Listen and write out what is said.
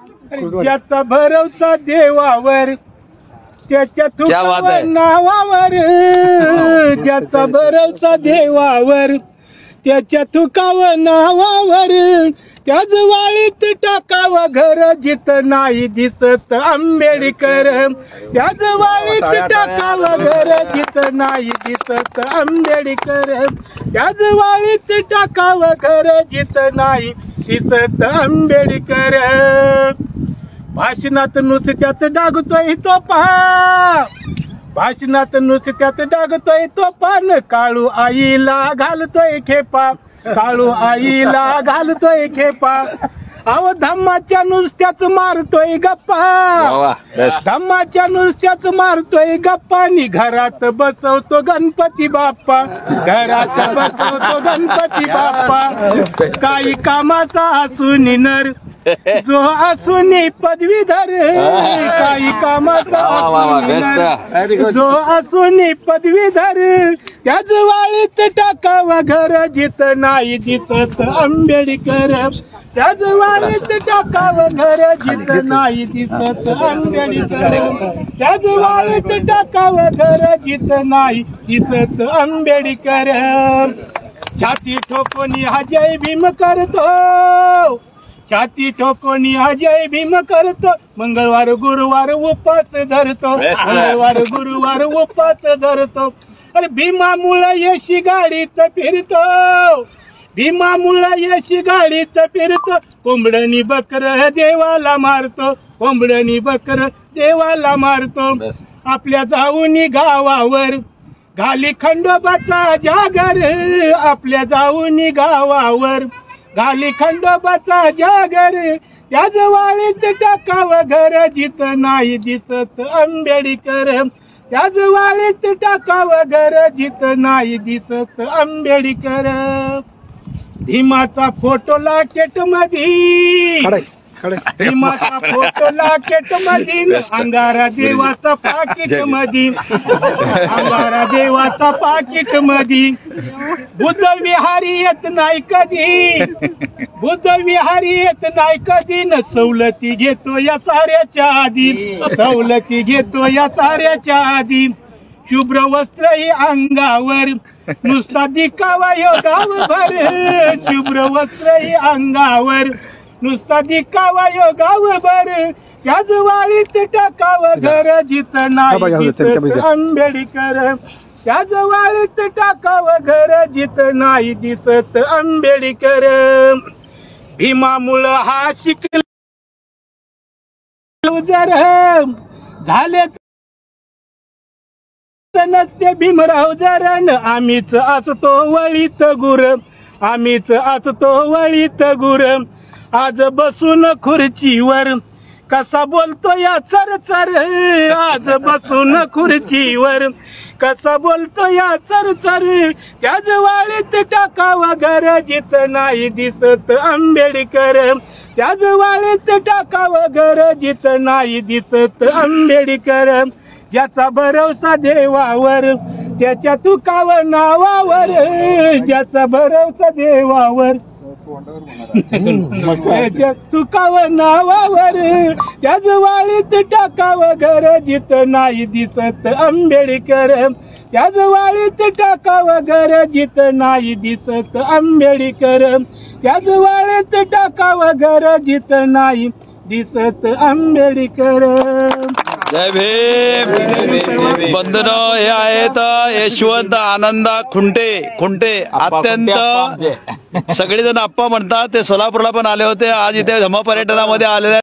ज्याचा भरवसा देवावर त्याच्या तुकावर नावावर, ज्याचा भरवसा देवावर त्याच्या तुकावर नावावर, त्याच वाळीत टाकावं घर जिथं नाही दिसत आंबेडकर, त्याच वाळीत टाकावं घर जिथं नाही दिसत आंबेडकर, त्याच वाळीत टाकावं घर जिथं नाही दिसत आंबेडकर. भाषणात नुसत्यात डागतोय तो पहा, भाषणात नुसत्यात डागतोय तो पान, काळू आईला घालतोय खेपा, काळू आईला घालतोय खेपा. अहो धम्माच्या नुसत्याच मारतोय गप्पा, धम्माच्या नुसत्याच मारतोय गप्पा. नि घरात बसवतो गणपती बाप्पा, घरात बसवतो गणपती बाप्पा. काही कामाचा असून नर जो असून पदवीधर, काही कामाचा जो असून पदवीधर, त्याच वाळीत टाकावं घर जिथं नाही दिसत आंबेडकर, त्याच वाळीत टाकावं घर जिथं नाही दिसत आंबेडकर, त्याच वाळीत टाकावं घर जिथं नाही दिसत आंबेडकर. छाती ठोकून हा जय भीम करतो, छाती ठोकून हा जय भीम करतो. मंगळवार गुरुवार उपास धरतो, मंगळवार गुरुवार उपास धरतो. अरे भीमामुळं यशी गाडीत फिरतो, भीमामुळं यशी गाडीत फिरतो. कोंबडणी बकर देवाला मारतो, कोंबडणी बकर देवाला मारतो. आपल्या जाऊनी गावावर घाली खंडोबाचा जागर, आपल्या जाऊनी गावावर घाली खंडोबाचा जागर. त्याच वाळीत टाकावं घर जिथं नाही दिसत आंबेडकर, त्याच वाळीत टाकावं घर जिथं नाही दिसत आंबेडकर. भीमाचा फोटो लाकेट मधी, भीमाचा फोटो लाकेट मधी, अंगारा देवाचा पाकिट मधी, अंगारा देवाचा पाकिट मधी. बुद्ध विहारी येत नाही कधी, बुद्ध विहारी येत नाही कधी. न सवलती घेतो या साऱ्याच्या आधी, सवलती घेतो या साऱ्याच्या आधी. शुभ्र वस्त्र ही अंगावर नुसता दिखावा यो गावभर, शुभ्र वस्त्र ही अंगावर नुसता दिखावा यो गावभर. त्याच वाळीत टाकावं घर जिथं नाही दिसत आंबेडकर, त्याच वाळीत टाकावं घर जिथं नाही दिसत आंबेडकर. भीमामुळं हा शिकला जर झाले नसते भीमराव जरण. आम्हीच असतो वळीत गुर, आम्हीच असतो वळीत गुर. आज बसून खुर्चीवर कसा बोलतो या चरचर, आज बसून खुर्चीवर कसा बोलतो या चरचर. त्याच वाळीत टाकावं घर जिथं नाही दिसत आंबेडकर, त्याच वाळीत टाकावं घर जिथं नाही दिसत आंबेडकर. ज्याचा भरवसा देवावर त्याच्या तुकावर नावावर, ज्याचा भरवसा देवावर त्याच्या तुकावर नावावर. त्याच वाळीत टाकावं घर जिथं नाही दिसत आंबेडकर, त्याच वाळीत टाकावं घर जिथं नाही दिसत आंबेडकर, त्याच वाळीत टाकावं घर जिथं नाही दिसत आंबेडकर. जय भीम. बंधन हे आहेत यशवंत आनंदा खुंटे, खुंटे अत्यंत सगळेजण आप्पा म्हणतात. ते सोलापूरला पण आले होते, आज इथे धम्म पर्यटनामध्ये आलेले